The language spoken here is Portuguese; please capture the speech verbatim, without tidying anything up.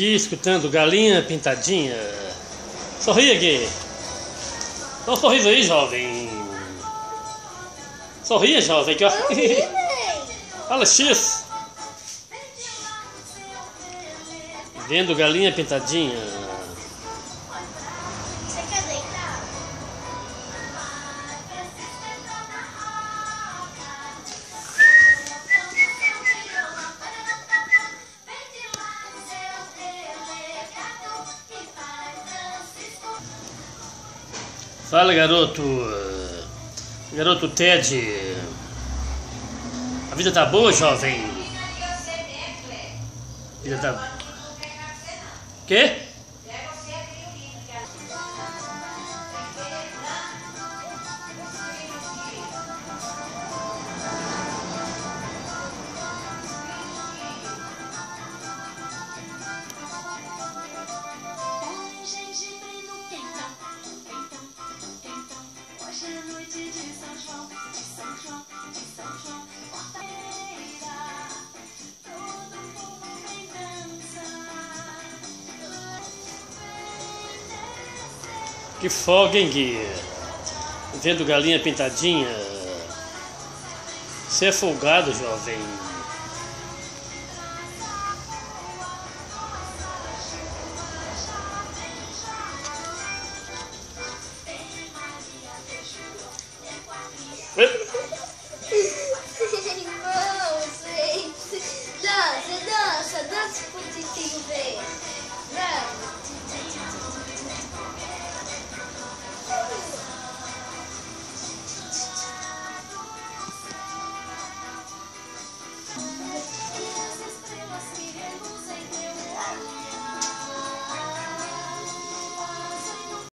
Gui escutando Galinha Pintadinha. Sorria, Gui. Dá um sorriso aí, jovem. Sorria, jovem. Que eu... Fala X. Vendo Galinha Pintadinha. Você quer deitar? Fala, garoto. Garoto Ted. A vida tá boa, jovem? A vida tá... Quê? Que folga, hein, Gui? Vendo Galinha Pintadinha. Você é folgado, jovem.